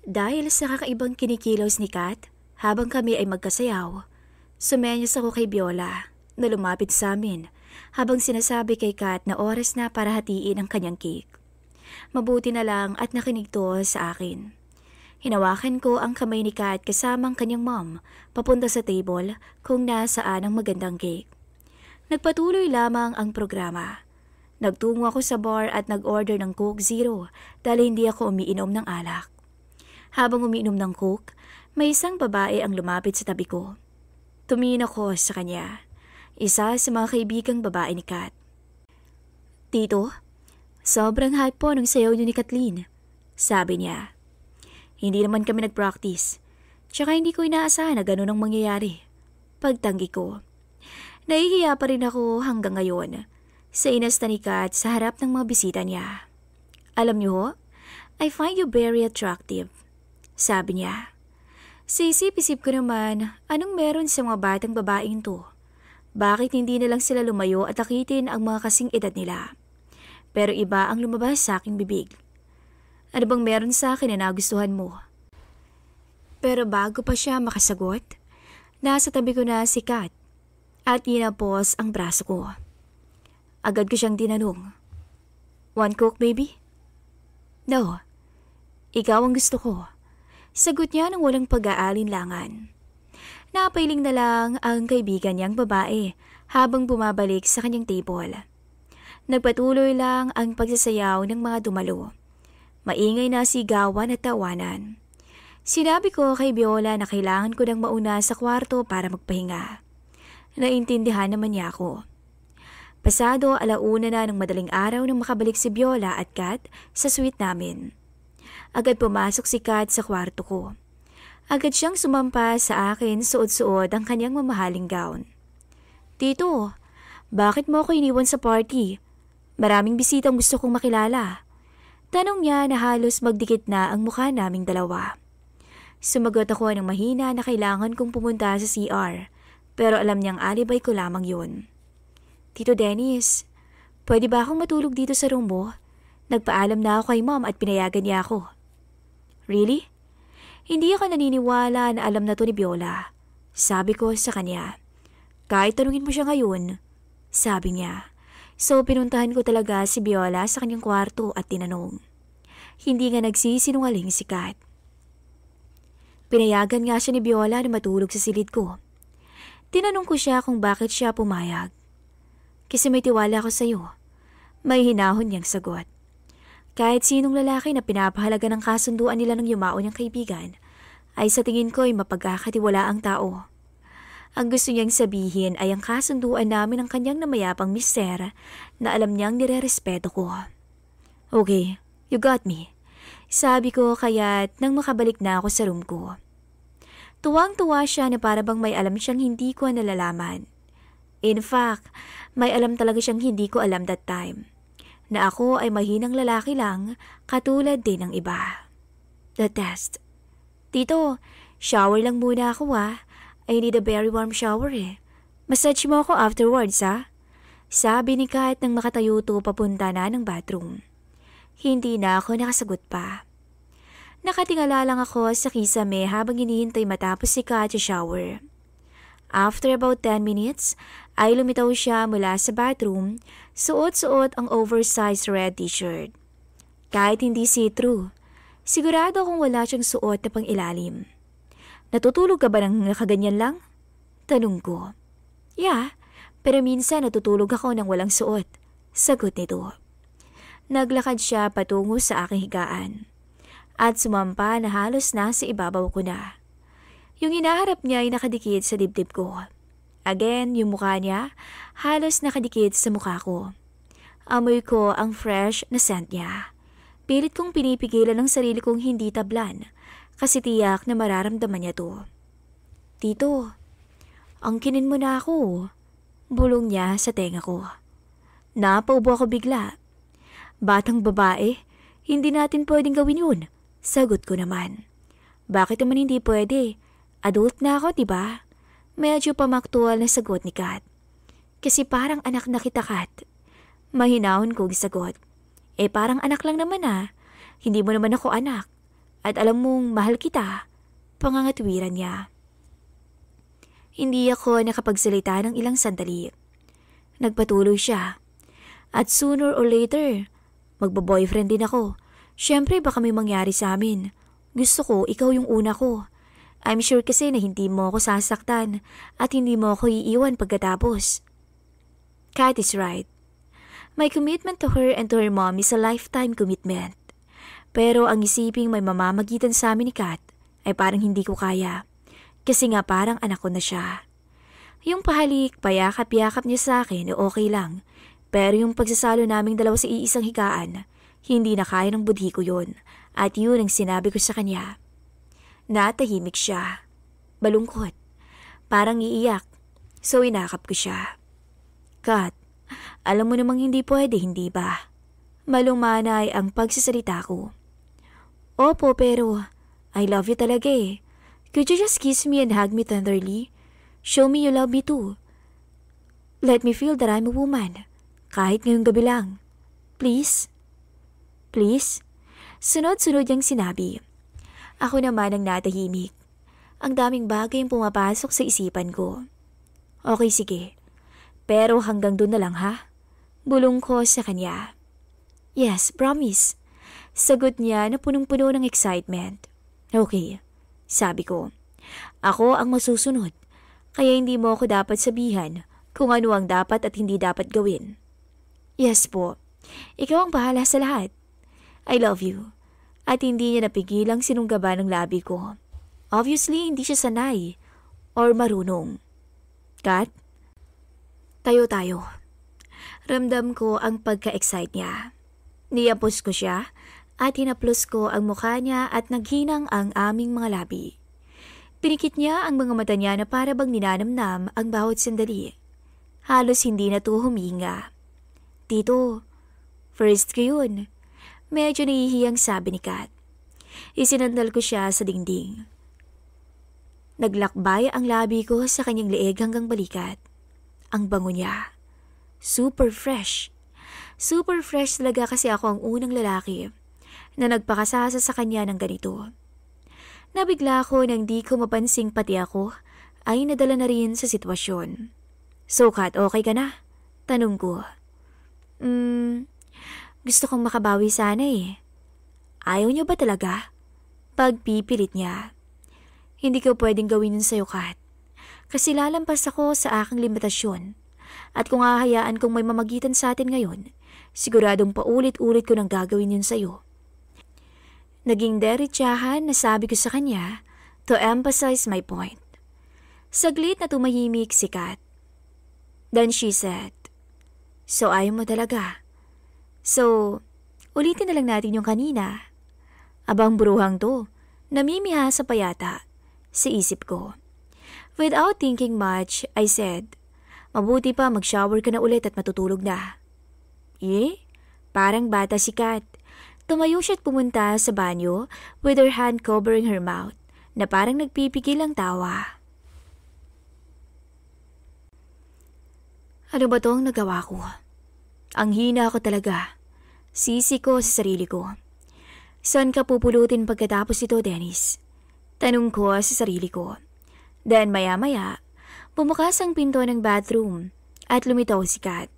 Dahil sa kakaibang kinikilos ni Kat, habang kami ay magkasayaw, sumenyos ako kay Biola na lumapit sa amin habang sinasabi kay Kat na oras na para hatiin ang kanyang cake. Mabuti na lang at nakinig to sa akin. Hinawakan ko ang kamay ni Kat kasamang kanyang mom papunta sa table kung nasaan ang magandang cake. Nagpatuloy lamang ang programa. Nagtungo ako sa bar at nag-order ng Coke Zero dahil hindi ako umiinom ng alak. Habang umiinom ng Coke, may isang babae ang lumapit sa tabi ko. Tumingin ako sa kanya, isa sa mga kaibigang babae ni Kat. "Tito, sobrang hype po nung sayaw niyo ni Kathleen," sabi niya. "Hindi naman kami nag-practice, tsaka hindi ko inaasahan na ganun ang mangyayari." Pagtanggi ko. Nahihiya pa rin ako hanggang ngayon sa inasta ni Kat sa harap ng mga bisita niya. "Alam niyo ho, I find you very attractive," sabi niya. Sa isip-isip ko naman, anong meron sa mga batang babaeng to? Bakit hindi na lang sila lumayo at akitin ang mga kasing edad nila? Pero iba ang lumabas sa aking bibig. "Ano bang meron sa akin na nagustuhan mo?" Pero bago pa siya makasagot, nasa tabi ko na si Kat at inapos ang braso ko. Agad ko siyang tinanong, "One Coke, baby?" "No, ikaw ang gusto ko," sagot niya nang walang pag-aalinlangan. Napailing na lang ang kaibigan niyang babae habang bumabalik sa kanyang table. Nagpatuloy lang ang pagsasayaw ng mga dumalo. Maingay na sigawan at tawanan. Sinabi ko kay Biola na kailangan ko nang mauna sa kwarto para magpahinga. Naintindihan naman niya ako. Pasado 1:00 na ng madaling araw nang makabalik si Biola at Kat sa suite namin. Agad pumasok si Kat sa kwarto ko. Agad siyang sumampa sa akin, suot-suot ang kanyang mamahaling gown. "Tito, bakit mo ako iniwan sa party? Maraming bisitang gusto kong makilala." Tanong niya na halos magdikit na ang mukha naming dalawa. Sumagot ako ng mahina na kailangan kong pumunta sa CR, pero alam niyang alibay ko lamang yun. "Tito Dennis, pwede ba akong matulog dito sa room mo? Nagpaalam na ako kay mom at pinayagan niya ako." "Really?" Hindi ako naniniwala na alam na to ni Biola. Sabi ko sa kanya. "Kahit tanungin mo siya ngayon," sabi niya. So pinuntahan ko talaga si Biola sa kanyang kwarto at tinanong. Hindi nga nagsisinungaling si Kat. Pinayagan nga siya ni Biola na matulog sa silid ko. Tinanong ko siya kung bakit siya pumayag. "Kasi may tiwala ako sa iyo." May hinahon niyang sagot. Kahit sinong lalaki na pinapahalaga ng kasunduan nila ng yumao niyang kaibigan, ay sa tingin ko ay mapagkakatiwalaang tao. Ang gusto niyang sabihin ay ang kasunduan namin ng kanyang namayapang mister na alam niyang nirerespeto ko. "Okay, you got me," sabi ko kaya't nang makabalik na ako sa room ko. Tuwang-tuwa siya na para bang may alam siyang hindi ko nalalaman. In fact, may alam talaga siyang hindi ko alam that time. Na ako ay mahinang lalaki lang, katulad din ng iba. The test. "Tito, shower lang muna ako ah. I need a very warm shower eh. Massage mo ako afterwards ah," sabi ni Kat nang makatayo to papunta na ng bathroom. Hindi na ako nakasagot pa. Nakatingala lang ako sa kisame habang hinihintay matapos si Kat sa shower. After about 10 minutes, ay lumitaw siya mula sa bathroom, suot-suot ang oversized red t-shirt. Kahit hindi see-through, sigurado akong wala siyang suot na pang-ilalim. "Natutulog ka ba ng nakaganyan lang?" tanong ko. "Yeah, pero minsan natutulog ako ng walang suot," sagot nito. Naglakad siya patungo sa aking higaan at sumampa na halos nasa ibabaw ko na. Yung hinaharap niya ay nakadikit sa dibdib ko. Again, yung mukha niya halos nakadikit sa mukha ko. Amoy ko ang fresh na scent niya. Pilit kong pinipigilan ang sarili kong hindi tablan kasi tiyak na mararamdaman niya to. "Tito, angkinin mo na ako," bulong niya sa tenga ko. Napaubo ako bigla. "Batang babae, hindi natin pwedeng gawin yun," sagot ko naman. "Bakit naman hindi pwede? Adult na ako, diba?" Medyo pamaktual na sagot ni Kat. "Kasi parang anak na kita, Kat." Mahinahon kong sagot. "Eh parang anak lang naman ah. Hindi mo naman ako anak." At alam mong mahal kita, pangangatwiran niya. Hindi ako nakapagsalita ng ilang sandali. Nagpatuloy siya. At sooner or later, magbo-boyfriend din ako. Siyempre baka may mangyari sa amin. Gusto ko, ikaw yung una ko. I'm sure kasi na hindi mo ako sasaktan at hindi mo ako iiwan pagkatapos. Kat is right. My commitment to her and to her mom is a lifetime commitment. Pero ang isiping may mamamagitan sa amin ni Kat ay parang hindi ko kaya. Kasi nga parang anak ko na siya. Yung pahalik, payakap-yakap niya sa akin okay lang. Pero yung pagsasalo naming dalawa sa iisang higaan, hindi na kaya ng budhi ko yun. At yun ang sinabi ko sa kanya. Natahimik siya. Balungkot. Parang iiyak. So inakap ko siya. Kat, alam mo namang hindi pwede, hindi ba? Malumanay ang pagsasalita ko. Opo, pero I love you talaga eh. Could you just kiss me and hug me tenderly? Show me you love me too. Let me feel that I'm a woman. Kahit ngayong gabi lang. Please? Please? Sunod-sunod niyang sinabi. Ako naman ang natahimik. Ang daming bagay yung pumapasok sa isipan ko. Okay, sige. Pero hanggang doon na lang ha? Bulong ko sa kanya. Yes, promise. Sagot niya na punong-puno ng excitement. Okay, sabi ko. Ako ang masusunod. Kaya hindi mo ako dapat sabihan kung ano ang dapat at hindi dapat gawin. Yes po. Ikaw ang bahala sa lahat. I love you. At hindi niya napigilang sinunggaba ng labi ko. Obviously, hindi siya sanay or marunong. Kat? Tayo tayo. Ramdam ko ang pagka-excite niya. Niyapos ko siya at hinaplos ko ang mukha niya at naghinang ang aming mga labi. Pinikit niya ang mga mata niya na para bang ninanamnam ang bawat sandali. Halos hindi na to huminga. Tito, first ko yun. Medyo nahihiyang sabi ni Kat. Isinandal ko siya sa dingding. Naglakbay ang labi ko sa kanyang leeg hanggang balikat. Ang bango niya. Super fresh. Super fresh talaga kasi ako ang unang lalaki na nagpakasasa sa kanya ng ganito. Nabigla ako nang di ko mapansing pati ako ay nadala na rin sa sitwasyon. So Kat, okay ka na? Tanong ko. Gusto kong makabawi sana eh. Ayaw niyo ba talaga? Pagpipilit niya. Hindi ko pwedeng gawin yun sa'yo, Kat. Kasi lalampas ako sa aking limitasyon. At kung hahayaan kong may mamagitan sa atin ngayon, siguradong paulit-ulit ko nang gagawin yun sa'yo. Naging derechahan na sabi ko sa kanya to emphasize my point. Saglit na tumahimik si Kat. Then she said, So ayaw mo talaga. So, ulitin na lang natin yung kanina. Abang bruhang to, namimihasa pa yata, sa isip ko. Without thinking much, I said, Mabuti pa mag-shower ka na ulit at matutulog na. Parang bata si Kat. Tumayo siya at pumunta sa banyo with her hand covering her mouth na parang nagpipigil ang tawa. Ano ba tong nagawa ko? Ang hina ko talaga. Sisi ko sa sarili ko. Saan ka pupulutin pagkatapos ito, Dennis? Tanong ko sa sarili ko. Then maya-maya, bumukas ang pinto ng bathroom at lumitaw si Kat.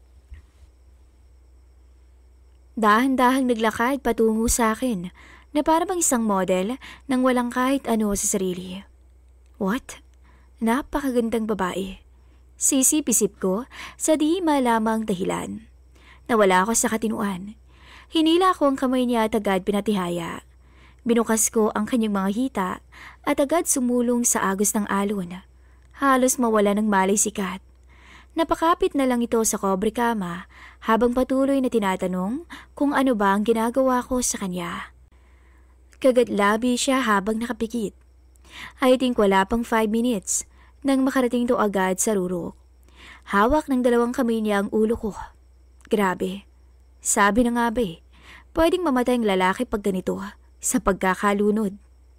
Dahan-dahang naglakad patungo sa akin na para bang isang model nang walang kahit ano sa sarili. What? Napakagandang babae. Sisip-isip ko sa di malamang dahilan. Nawala ako sa katinuan. Hinila ko ang kamay niya at agad pinatihaya. Binukas ko ang kanyang mga hita at agad sumulong sa agos ng alon. Halos mawala ng malay si Kat. Napakapit na lang ito sa kobre kama habang patuloy na tinatanong kung ano ba ang ginagawa ko sa kanya. Kagatlabi siya habang nakapikit. I think wala pang 5 minutes nang makarating to agad sa rurok. Hawak ng dalawang kamay niya ang ulo ko. Grabe. Sabi na nga ba pwedeng mamatay ang lalaki pag ganito sa pagkakalunod.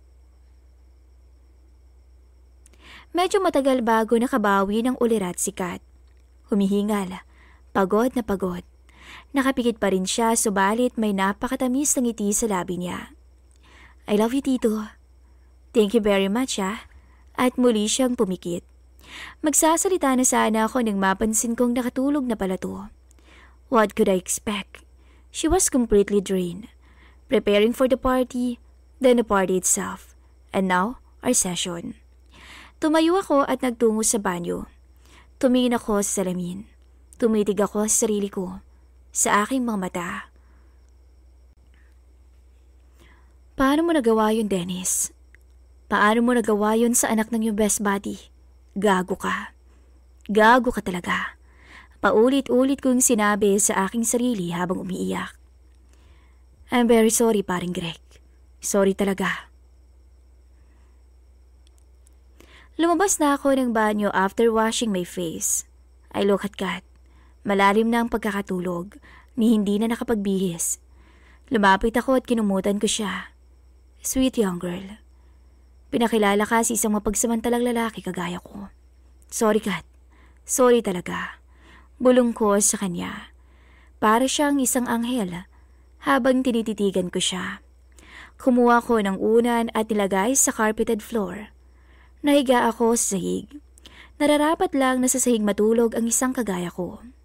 Medyo matagal bago nakabawi ng ulirat si Kat. Humihingal, pagod na pagod. Nakapikit pa rin siya subalit may napakatamis na ngiti sa labi niya. I love you, Tito. Thank you very much, ah. At muli siyang pumikit. Magsasalita na sana ako nang mapansin kong nakatulog na pala to. What could I expect? She was completely drained. Preparing for the party, then the party itself, and now, our session. Tumayo ako at nagtungo sa banyo. Tumingin ako sa salamin. Tumitig ako sa sarili ko, sa aking mga mata. Paano mo nagawa yun, Dennis? Paano mo nagawa yun sa anak ng iyong best buddy? Gago ka. Gago ka talaga. Paulit-ulit kong sinabi sa aking sarili habang umiiyak. I'm very sorry, paring Greg. Sorry talaga. Lumabas na ako ng banyo after washing my face. I look at Kat. Malalim na ang pagkakatulog, ni hindi na nakapagbihis. Lumapit ako at kinumutan ko siya. Sweet young girl. Pinakilala ka sa isang mapagsamantalang lalaki kagaya ko. Sorry, Kat. Sorry talaga. Bulong ko sa kanya. Para siyang isang anghel habang tinititigan ko siya. Kumuha ko ng unan at nilagay sa carpeted floor. Nahiga ako sa sahig. Nararapat lang na sa sahig matulog ang isang kagaya ko.